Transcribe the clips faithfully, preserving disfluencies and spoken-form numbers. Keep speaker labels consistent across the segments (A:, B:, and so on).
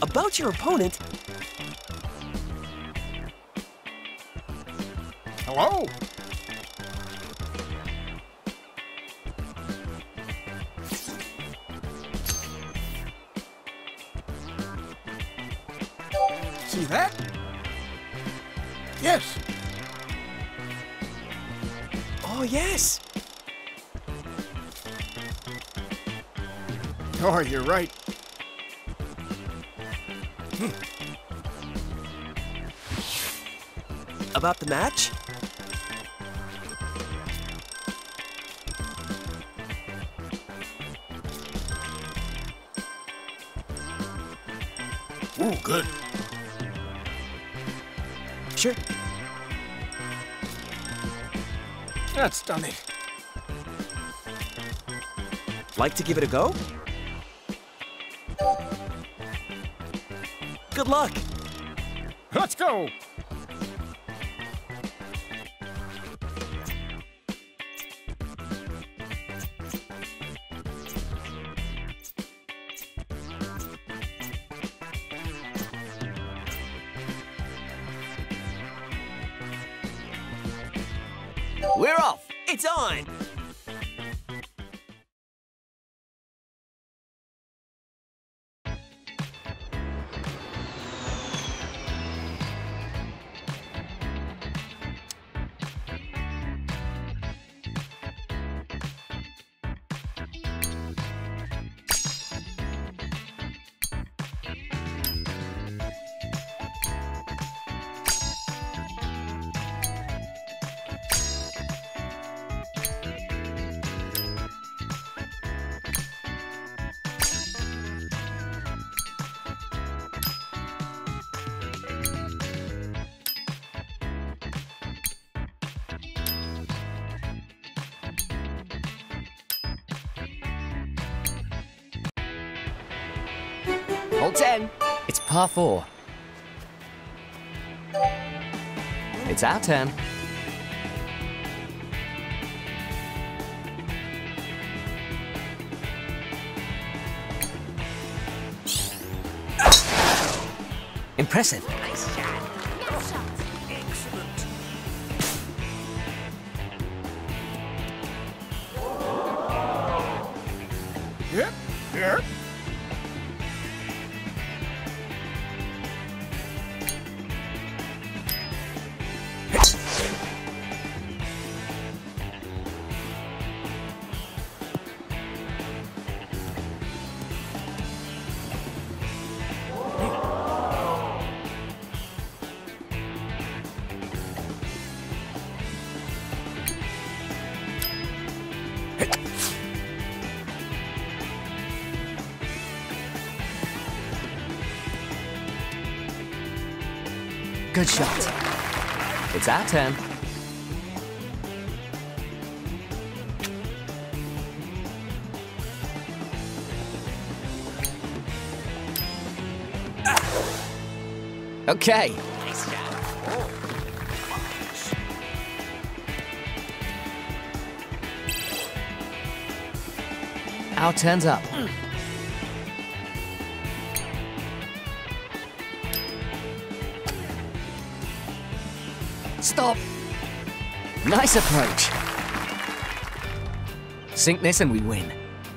A: About your opponent...
B: Hello? See that? Yes.
A: Oh, yes.
B: Oh, you're right.
A: About the match?
B: Ooh, good.
A: Sure.
B: That's done it.
A: Like to give it a go? Good luck.
B: Let's go.
A: We're off. It's on.
C: Hole ten. It's par four. It's our turn. Impressive.
D: Nice shot. Nice shot.
B: Excellent. Yep, yep.
C: Good shot. It's our turn. Okay.
D: Nice shot.
C: Our turn's up. Stop. Nice approach. Sink this and we win.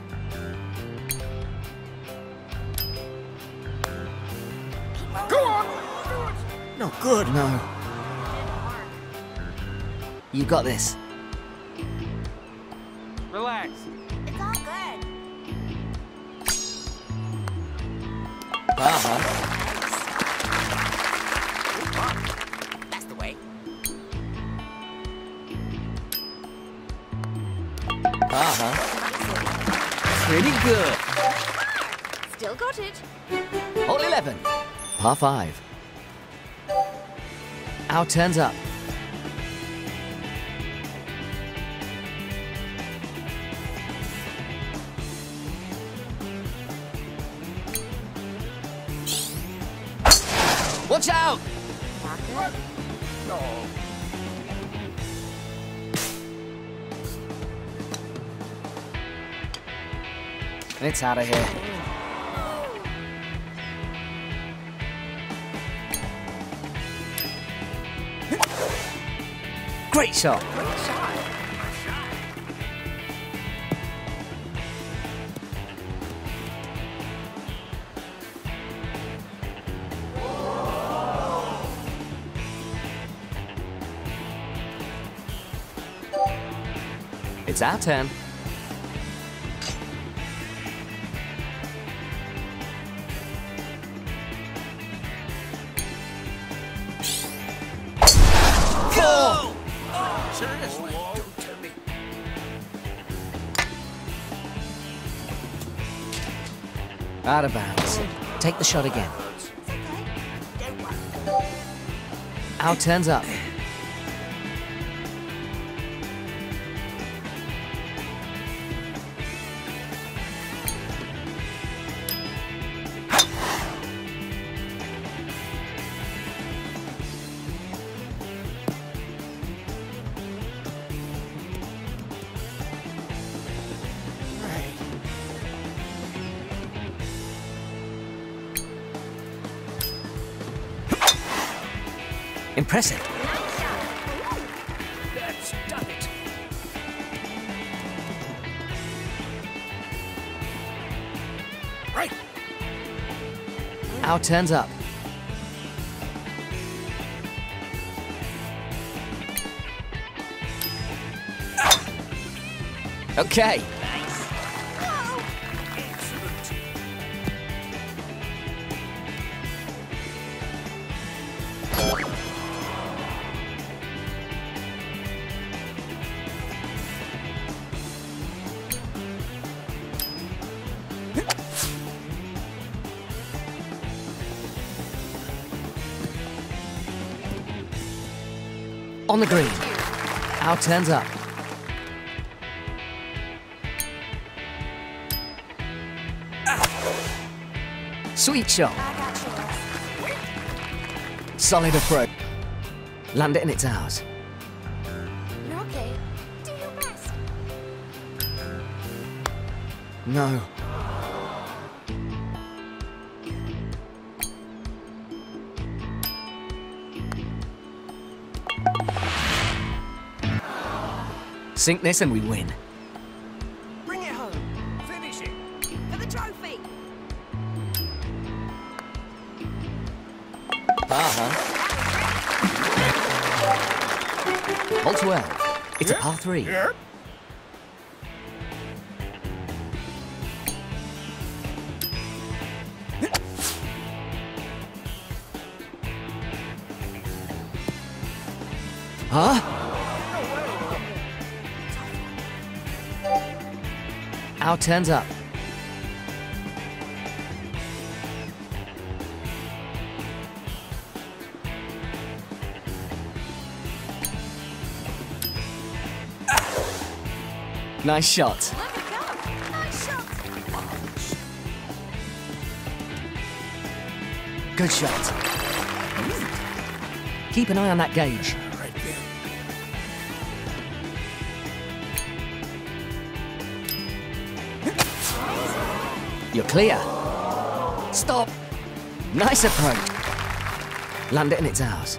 B: Go on. No good.
C: No. You got this.
A: Relax.
D: It's all good.
C: Uh-huh.
D: That's the way.
C: Uh-huh.
A: Pretty good.
D: Still got it.
C: Hole eleven. Par five. Our turn's up. Watch out!
D: Not good.
B: No.
C: It's out of here. Great shot.
D: Great shot.
C: It's our turn.
A: Go!
B: Seriously, don't tell me.
C: Out of bounds. Take the shot again.
D: It's okay. Don't worry.
C: Our turn's up. Impressive.
D: Nice shot.
B: That's done it. Right.
C: Our turn's up. Okay.
B: Excellent.
C: On the green. Our turn's up. Sweet shot.
D: I got yours.
C: Solid approach. Land it and it's ours.
D: You're okay. Do your best.
C: No. Sink this and we win.
A: Bring it home. Finish it.
D: For the trophy.
C: Uh-huh. Hole twelve. It's a par three.
B: Yep.
C: Huh? Our turn's up. Nice shot.
D: Look at go. Nice shot.
C: Good shot. Keep an eye on that gauge.
B: Right there.
C: You're clear. Stop. Nice approach. Land it and it's ours.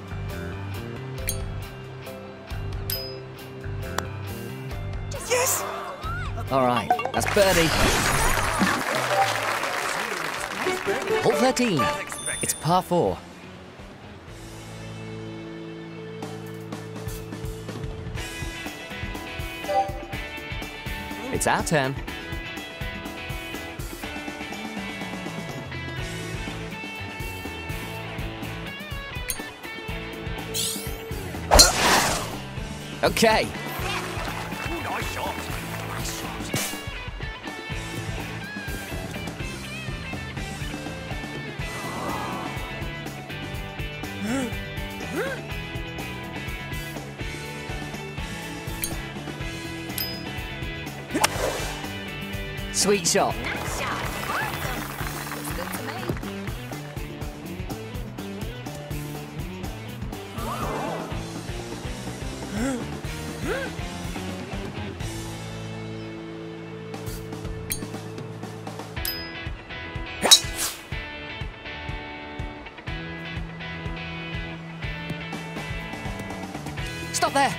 A: Yes!
C: All right, that's birdie. Hole thirteen. It's par four. It's our turn. Okay.
B: Nice shot. Nice shot.
C: Sweet shot.
D: Nice shot. Awesome. Looks good to me.
C: Stop there!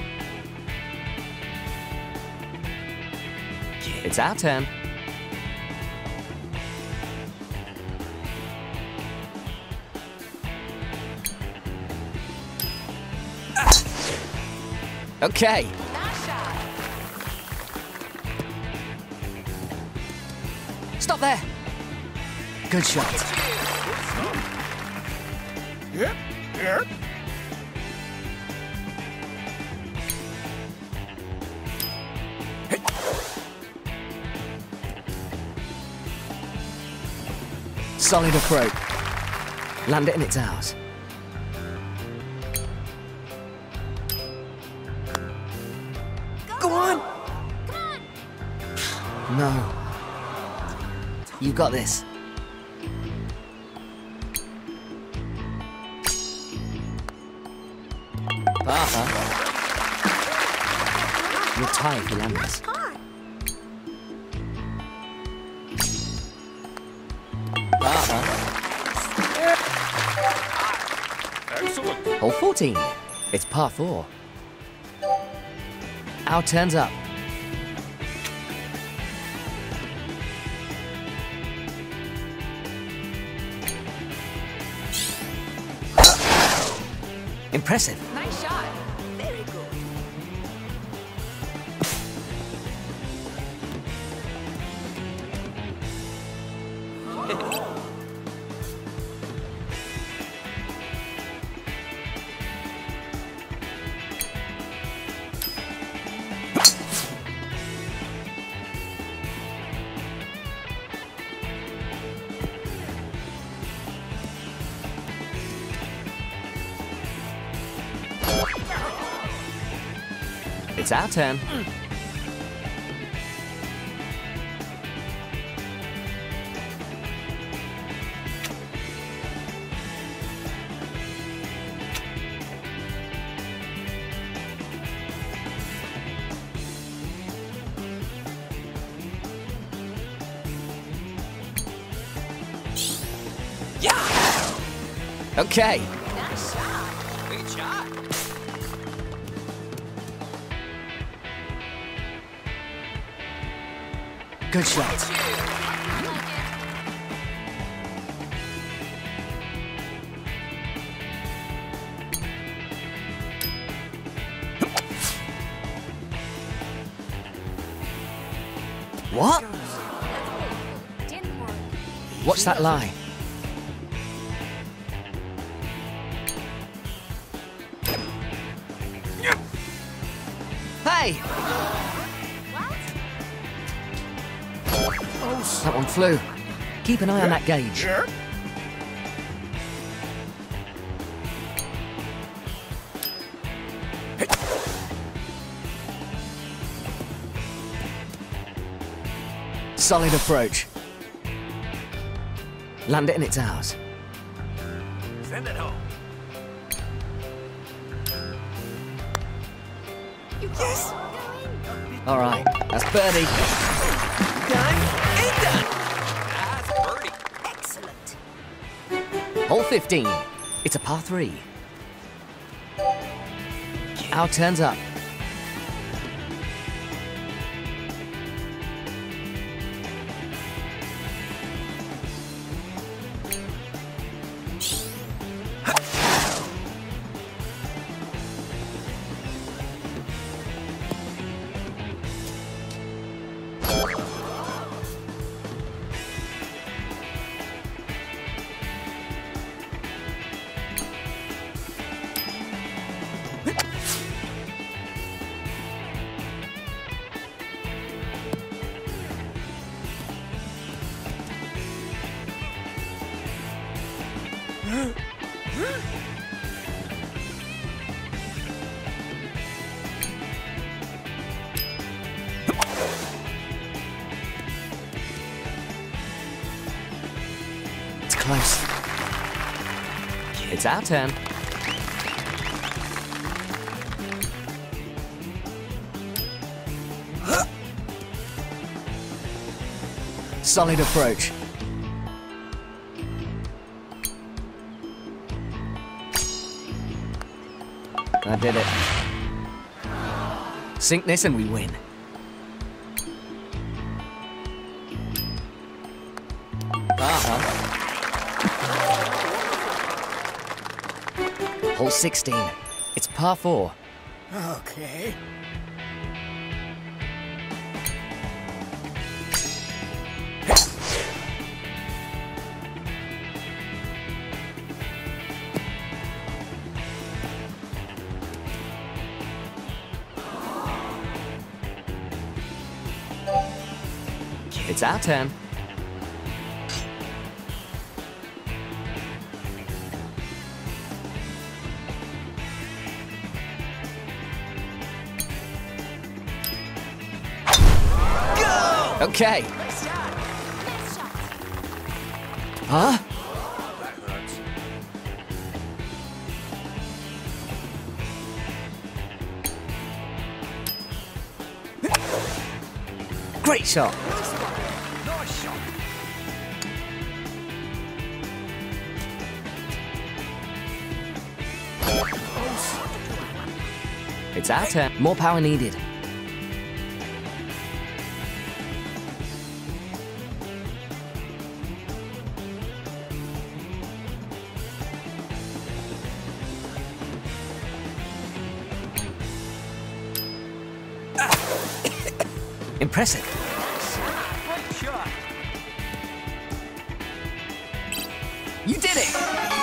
C: It's our turn. Okay.
D: Nice shot.
C: Stop there. Good shot.
B: Yep, yep.
C: Solid approach. Land it and it's ours.
A: Go on!
D: Come on.
C: No. You got this. Parker. You're tired for landers.
D: Nice car.
C: Parker.
B: Excellent.
C: Hole fourteen. It's par four. Our turn's up. Impressive.
D: Nice shot. Very good.
C: It's our turn.
A: Yeah!
C: Okay.
D: Nice shot.
A: Great shot.
C: Good shot.
D: I like
C: What?
D: it. Didn't work.
C: What's that lie? Hey!
D: What?
C: That one flew. Keep an eye on that gauge.
B: Yep.
C: Solid approach. Land it and it's ours.
A: Send it home. Yes!
C: All right, that's birdie.
A: Done and done! That's birdie.
D: Excellent.
C: Hole fifteen. It's a par three. Our turn's up. It's close. It's our turn. Solid approach. I did it. Sink this and we win. Uh-huh. Hole sixteen. It's par four.
B: Okay.
C: It's our turn. Okay.
D: Nice shot. Nice shot.
C: Huh?
B: That hurts.
C: Great shot.
A: Nice shot.
C: It's our turn. More power needed. Impressive.
A: Great shot.
C: You did it!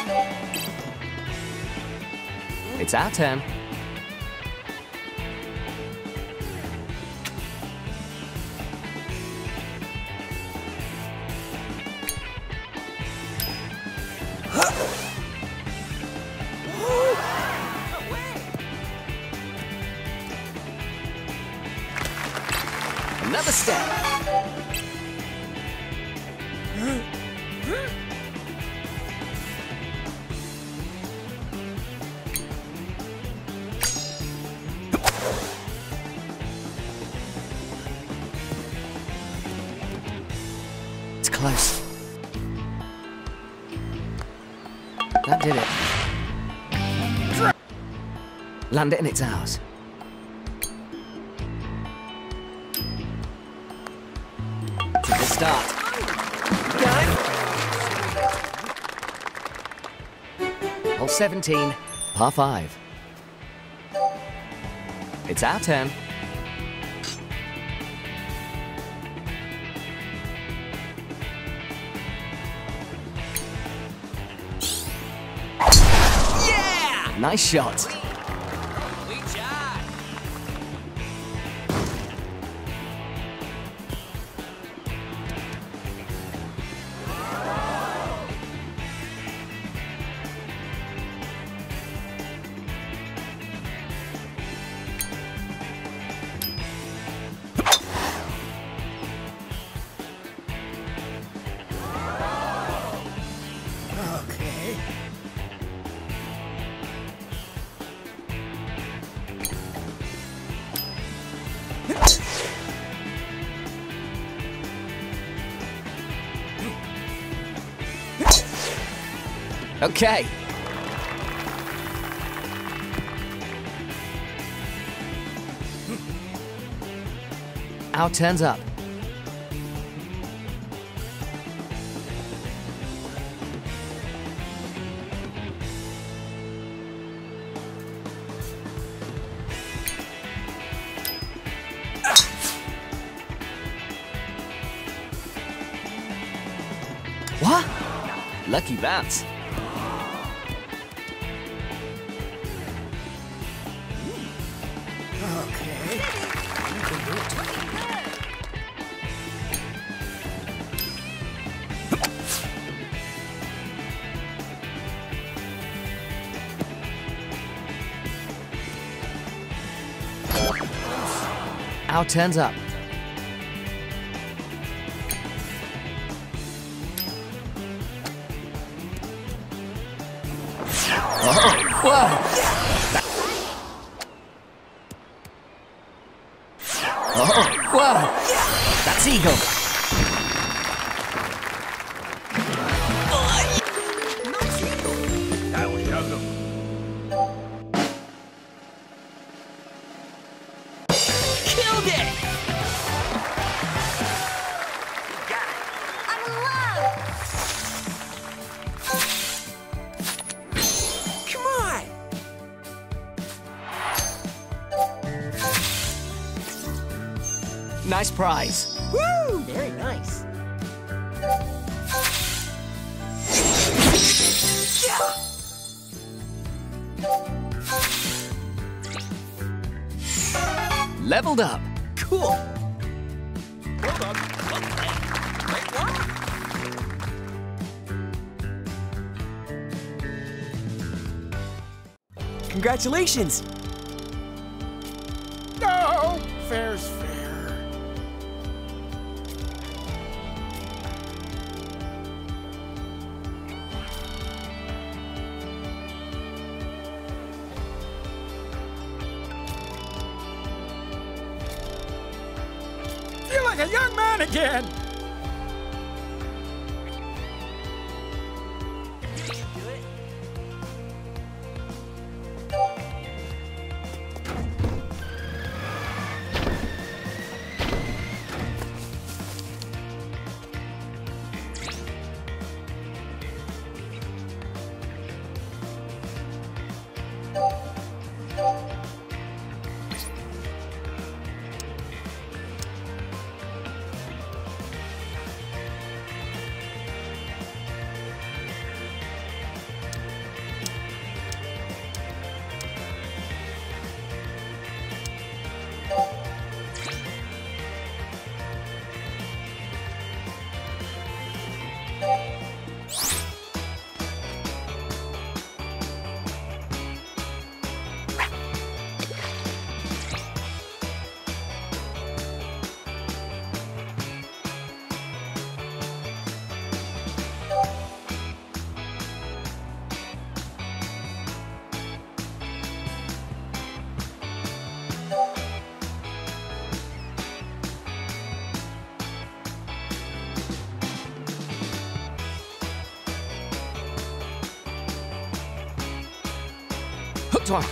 C: It's our turn. Another step. It's close. That did it. Land it and it's ours. To the start. Hole seventeen, par five. It's our turn.
A: Yeah!
C: Nice shot.
A: Sweet shot.
B: Okay.
C: Okay. Our turn's up. What? Lucky bounce.
B: Okay.
C: Our turn's up. Oh, whoa! Oh, whoa! That's eagle.
B: That was Kato.
C: nice prize.
E: Woo! Very nice.
C: Leveled up.
A: Cool. Hold on. What the? Wait, what?
E: Congratulations.
B: No, fair's fair. Feel like a young man again.
C: Hooked one.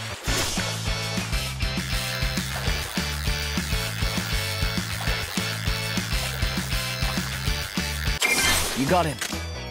C: You got him.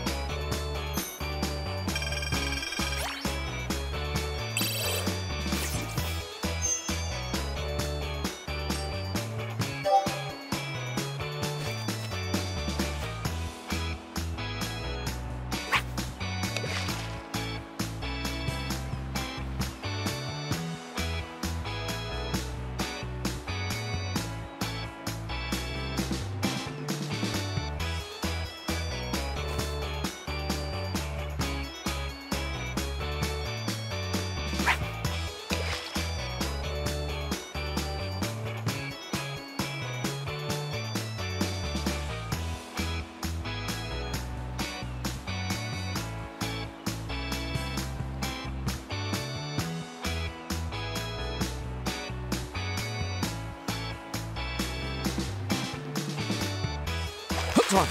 C: Hooked one.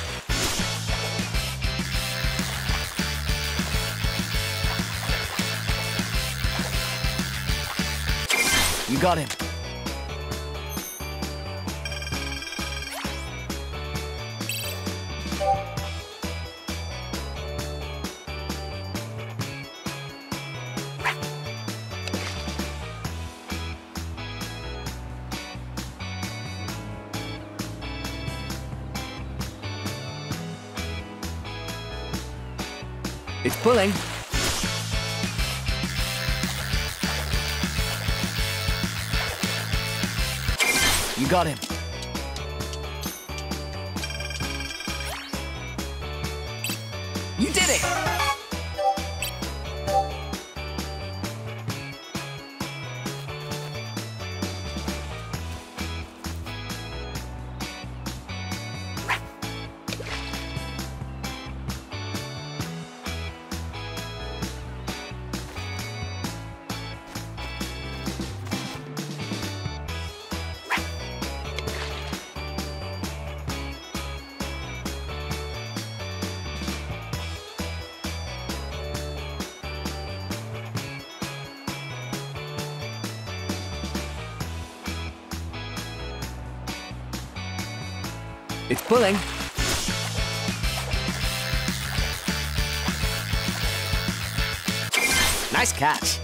C: You got him. It's pulling. You got him. You did it! It's pulling. Nice catch.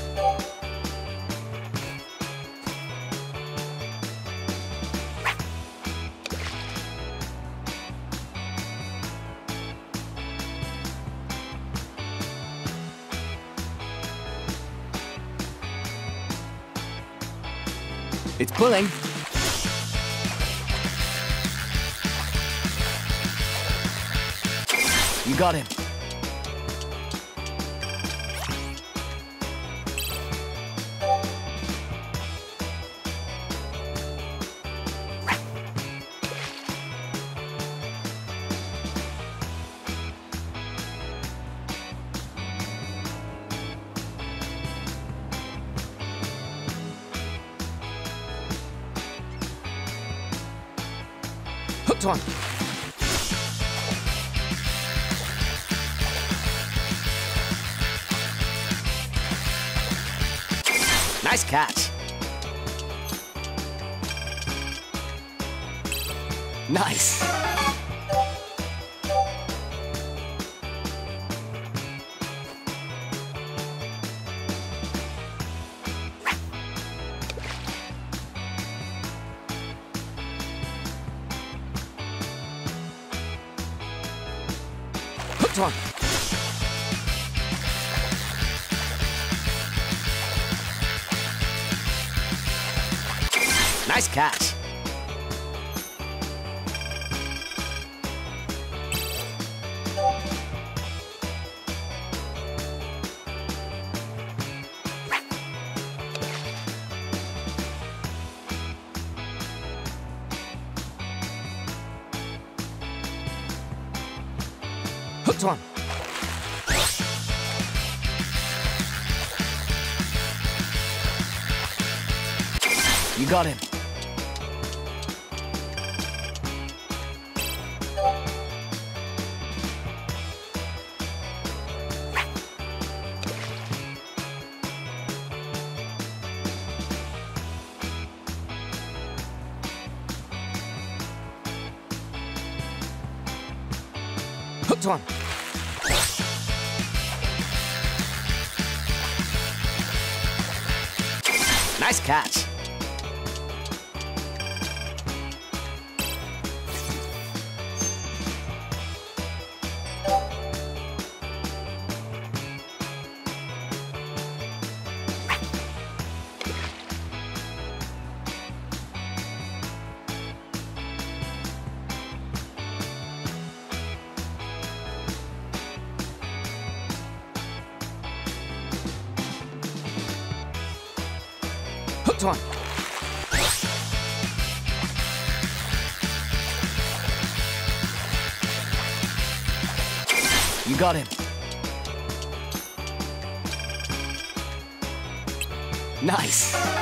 C: It's pulling. You got him. Hooked one. Nice catch. Nice. Hooked one. Nice catch. Hooked one. You got him. Hooked one. Nice catch. Hooked one. You got him. Nice.